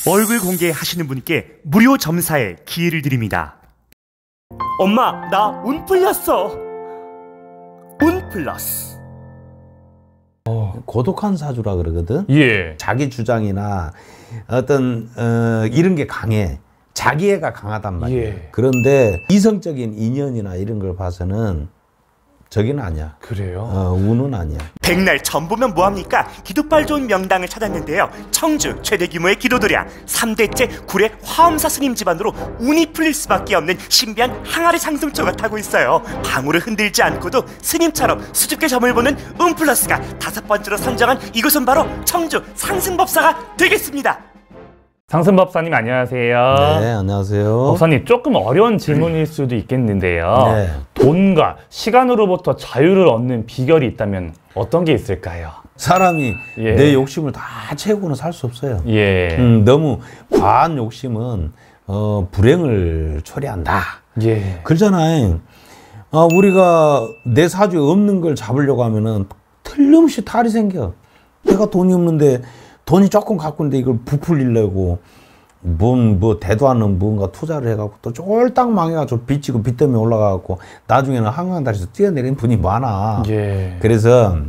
얼굴 공개하시는 분께 무료 점사의 기회를 드립니다. 엄마, 나 운 풀렸어. 운 플러스. 고독한 사주라 그러거든. 예. 자기 주장이나 어떤 이런 게 강해. 자기애가 강하단 말이야. 예. 그런데 이성적인 인연이나 이런 걸 봐서는 저기는 아니야. 그래요? 운은 아니야. 백날 전 보면 뭐합니까? 기도빨 좋은 명당을 찾았는데요. 청주 최대 규모의 기도도량 3대째 구례 화엄사 스님 집안으로 운이 풀릴 수밖에 없는 신비한 항아리 상승초가 타고 있어요. 방울을 흔들지 않고도 스님처럼 수줍게 점을 보는 운플러스가 5번째로 선정한 이곳은 바로 청주 상승법사가 되겠습니다. 상승법사님 안녕하세요. 네, 안녕하세요. 법사님, 조금 어려운 질문일 수도 있겠는데요. 네. 돈과 시간으로부터 자유를 얻는 비결이 있다면 어떤 게 있을까요? 사람이 예. 내 욕심을 다 채우고는 살 수 없어요. 예. 너무 과한 욕심은 불행을 초래한다. 예. 그러잖아요. 우리가 내 사주에 없는 걸 잡으려고 하면은 틀림없이 탈이 생겨. 내가 돈이 없는데 돈이 조금 갖고 있는데 이걸 부풀리려고 뭐 대도 않는 무언가 투자를 해갖고 또 쫄딱 망해가지고 빚지고 빚 때문에 올라가갖고 나중에는 한강다리에서 뛰어내리는 분이 많아. 예. 그래서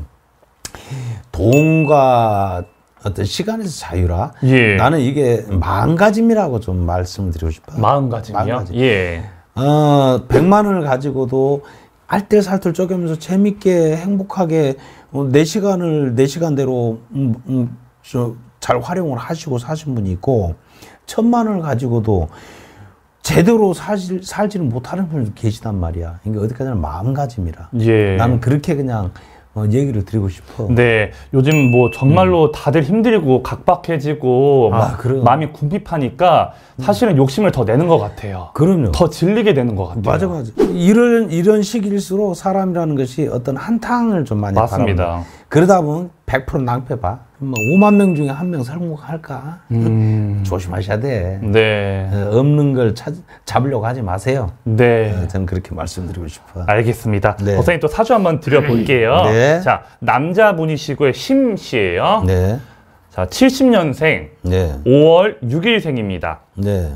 돈과 어떤 시간에서 자유라. 예. 나는 이게 마음가짐이라고 좀 말씀드리고 싶어요. 마음가짐이요? 마음가짐. 예. 100만 원을 가지고도 알뜰살뜰 쪼개면서 재밌게 행복하게 내 시간을 내 시간대로 잘 활용을 하시고 사신 분이 있고 1000만 원을 가지고도 제대로 살지는 못하는 분이 계시단 말이야. 그러니까 어디까지나 마음가짐이라. 예. 나는 그렇게 그냥 얘기를 드리고 싶어. 네, 요즘 뭐 정말로 다들 힘들고 각박해지고 마음이 궁핍하니까 사실은 욕심을 더 내는 것 같아요. 그럼요. 더 질리게 되는 것 같아요. 맞아. 이런 시기일수록 사람이라는 것이 어떤 한탕을 좀 많이 맞습니다. 바랍니다. 그러다 보면 100% 낭패봐. 뭐 5만 명 중에 1명 성공할까? 조심하셔야 돼. 네. 없는 걸 잡으려고 하지 마세요. 네. 저는 그렇게 말씀드리고 싶어요. 알겠습니다. 네. 법사님 또 사주 한번 드려볼게요. 네. 자, 남자분이시고요. 심씨예요. 네. 자, 70년생 네. 5월 6일생입니다. 네.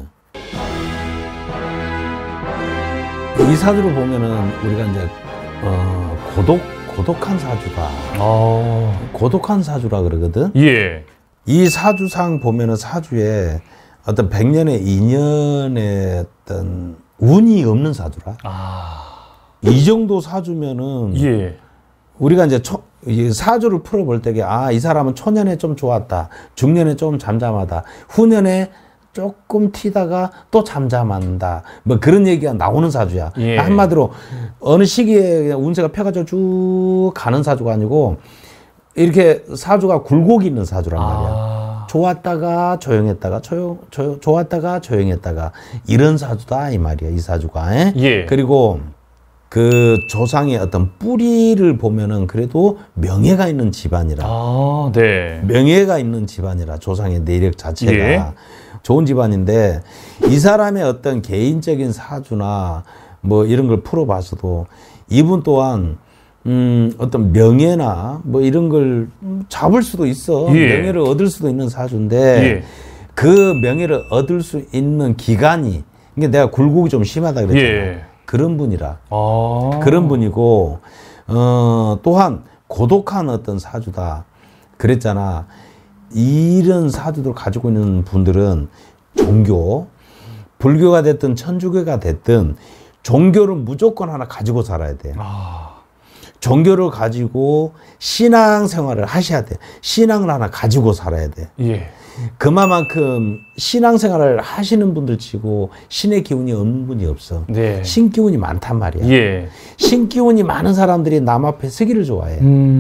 이 사주를 보면은 우리가 이제 고독한 사주다. 고독한 사주라 그러거든. 예. 이 사주상 보면은 사주에 어떤 100년의 인연의 어떤 운이 없는 사주라. 이 정도 사주면은 예. 우리가 이제 사주를 풀어볼 때에 이 사람은 초년에 좀 좋았다, 중년에 좀 잠잠하다, 후년에 조금 튀다가 또 잠잠한다, 뭐 그런 얘기가 나오는 사주야. 예. 한마디로 어느 시기에 운세가 펴가지고 쭉 가는 사주가 아니고 이렇게 사주가 굴곡이 있는 사주란 말이야. 좋았다가 조용했다가 좋았다가 조용했다가 이런 사주다 이 말이야, 이 사주가. 예. 그리고 그 조상의 어떤 뿌리를 보면은 그래도 명예가 있는 집안이라. 네. 명예가 있는 집안이라, 조상의 내력 자체가. 예. 좋은 집안인데 이 사람의 어떤 개인적인 사주나 뭐 이런 걸 풀어봐서도 이분 또한 어떤 명예나 뭐 이런 걸 잡을 수도 있어. 예. 명예를 얻을 수도 있는 사주인데 예. 그 명예를 얻을 수 있는 기간이, 이게 내가 굴곡이 좀 심하다 그랬잖아. 예. 그런 분이라. 그런 분이고 또한 고독한 어떤 사주다 그랬잖아. 이런 사주들 가지고 있는 분들은 종교, 불교가 됐든 천주교가 됐든 종교를 무조건 하나 가지고 살아야 돼. 종교를 가지고 신앙생활을 하셔야 돼. 신앙을 하나 가지고 살아야 돼. 예. 그만큼 신앙생활을 하시는 분들 치고 신의 기운이 없는 분이 없어. 네. 신기운이 많단 말이야. 예. 신기운이 많은 사람들이 남 앞에 서기를 좋아해.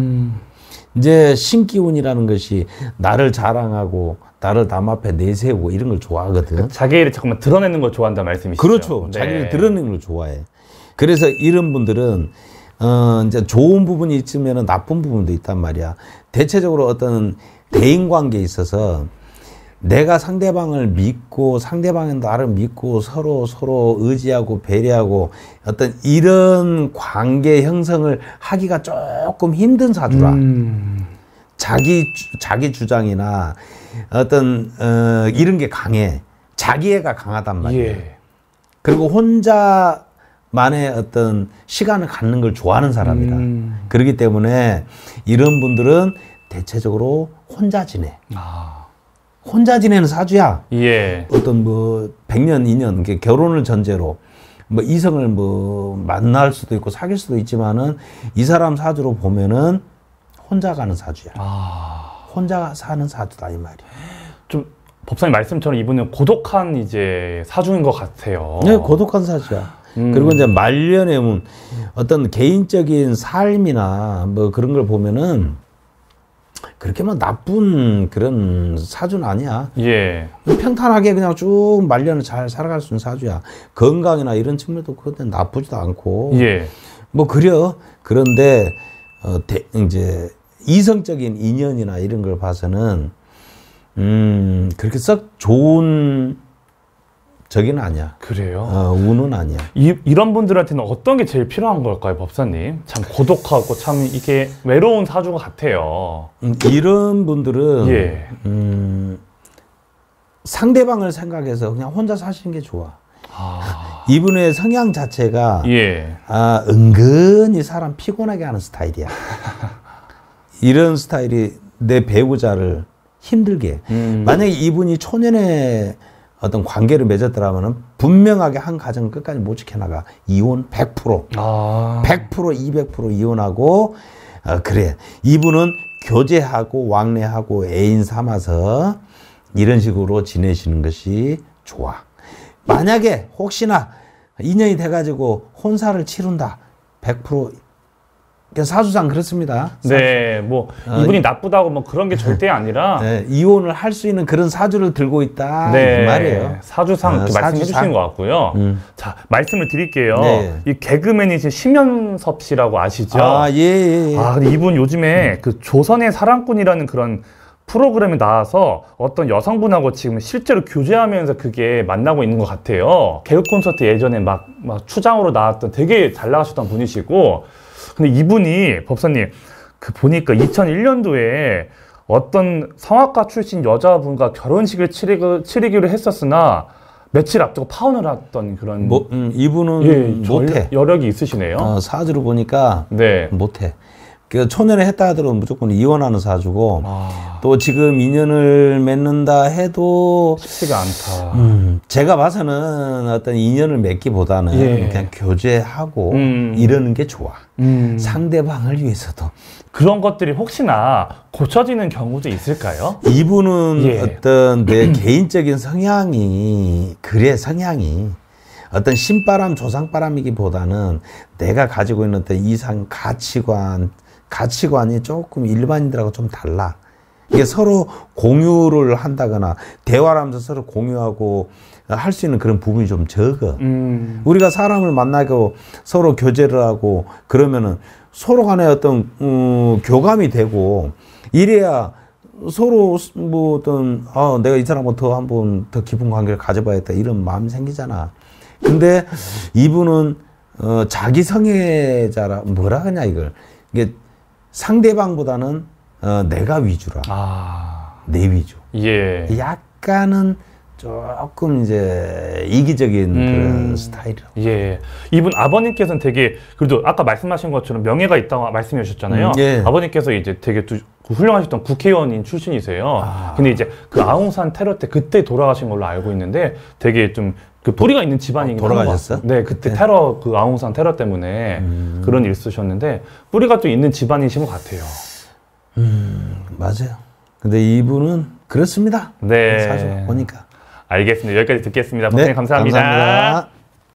이제 신기운이라는 것이 나를 자랑하고 나를 남 앞에 내세우고 이런 걸 좋아하거든. 자기를 잠깐만 드러내는 걸 좋아한다는 말씀이시죠? 그렇죠. 네. 자기를 드러내는 걸 좋아해. 그래서 이런 분들은 이제 좋은 부분이 있으면 나쁜 부분도 있단 말이야. 대체적으로 어떤 대인관계에 있어서 내가 상대방을 믿고 상대방은 나를 믿고 서로 의지하고 배려하고 어떤 이런 관계 형성을 하기가 조금 힘든 사주라. 자기 주장이나 어떤 이런 게 강해. 자기애가 강하단 말이에요. 예. 그리고 혼자만의 어떤 시간을 갖는 걸 좋아하는 사람이라. 그렇기 때문에 이런 분들은 대체적으로 혼자 지내. 혼자 지내는 사주야. 예. 어떤 뭐 100년, 2년 결혼을 전제로 뭐 이성을 뭐 만날 수도 있고 사귈 수도 있지만은 이 사람 사주로 보면은 혼자 가는 사주야. 혼자 사는 사주다 이 말이야. 좀 법사님 말씀처럼 이분은 고독한 이제 사주인 것 같아요. 네, 고독한 사주야. 그리고 이제 말년에 어떤 개인적인 삶이나 뭐 그런 걸 보면은 그렇게 뭐 나쁜 그런 사주는 아니야. 예. 평탄하게 그냥 쭉 말년을 잘 살아갈 수 있는 사주야. 건강이나 이런 측면도 그런데 나쁘지도 않고. 예. 뭐 그려. 그런데 이제 이성적인 인연이나 이런 걸 봐서는 그렇게 썩 좋은 저기는 아니야. 그래요? 운은 아니야. 이런 분들한테는 어떤 게 제일 필요한 걸까요, 법사님? 참 고독하고 참 이게 외로운 사주가 같아요. 이런 분들은 예. 상대방을 생각해서 그냥 혼자 사시는 게 좋아. 이분의 성향 자체가 예. 은근히 사람 피곤하게 하는 스타일이야. 이런 스타일이 내 배우자를 힘들게. 만약에 이분이 초년에 어떤 관계를 맺었더라면은 분명하게 한 가정 끝까지 못 지켜나가. 이혼 100%. 100%, 200% 이혼하고, 그래. 이분은 교제하고 왕래하고 애인 삼아서 이런 식으로 지내시는 것이 좋아. 만약에 혹시나 인연이 돼가지고 혼사를 치른다. 100% 사주상 그렇습니다. 네, 뭐 이분이 나쁘다고 뭐 그런 게 절대 아니라 네, 이혼을 할 수 있는 그런 사주를 들고 있다. 네, 이 말이에요. 사주상 이렇게 말씀해 주신 것 같고요. 자, 말씀을 드릴게요. 네. 이 개그맨이신 심연섭 씨라고 아시죠? 예. 근데 이분 요즘에 그 조선의 사랑꾼이라는 그런 프로그램에 나와서 어떤 여성분하고 지금 실제로 교제하면서 그게 만나고 있는 것 같아요. 개그 콘서트 예전에 막 추장으로 나왔던 되게 잘 나가셨던 분이시고, 근데 이분이 법사님 그 보니까 2001년도에 어떤 성악가 출신 여자분과 결혼식을 치르기로 했었으나 며칠 앞두고 파혼을 했던 그런 이분은 못해. 여력이 있으시네요. 사주를 보니까 네. 못해. 그 초년에 했다 하더라도 무조건 이혼하는 사주고 또 지금 인연을 맺는다 해도 쉽지가 않다. 제가 봐서는 어떤 인연을 맺기보다는 그냥 교제하고 이러는 게 좋아. 상대방을 위해서도. 그런 것들이 혹시나 고쳐지는 경우도 있을까요? 이분은 어떤 내 개인적인 성향이 어떤 신바람 조상바람이기보다는 내가 가지고 있는 어떤 이상 가치관이 조금 일반인들하고 좀 달라. 이게 서로 공유를 한다거나 대화를 하면서 서로 공유하고 할 수 있는 그런 부분이 좀 적어. 우리가 사람을 만나고 서로 교제를 하고 그러면은 서로 간에 어떤 교감이 되고 이래야 서로 뭐 어떤 내가 이 사람하고 한번 더 깊은 관계를 가져봐야겠다 이런 마음이 생기잖아. 근데 이분은 자기 성애자라 뭐라 하냐 이게 상대방보다는 내가 위주라. 내 위주. 예. 약간은 조금 이제 이기적인 그런 스타일이라고. 예. 이분 아버님께서는 되게 그래도 아까 말씀하신 것처럼 명예가 있다고 말씀해 주셨잖아요. 예. 아버님께서 이제 되게 훌륭하셨던 국회의원인 출신이세요. 근데 이제 그 아웅산 테러 때 그때 돌아가신 걸로 알고 있는데 되게 좀 그 뿌리가 있는 집안이긴 돌아가셨어? 네, 그때 테러 그 아웅산 테러 때문에 그런 일 있으셨는데 뿌리가 좀 있는 집안이신 것 같아요. 맞아요. 근데 이분은 그렇습니다. 네. 사주 보니까. 알겠습니다. 여기까지 듣겠습니다. 법사님 네, 감사합니다. 감사합니다.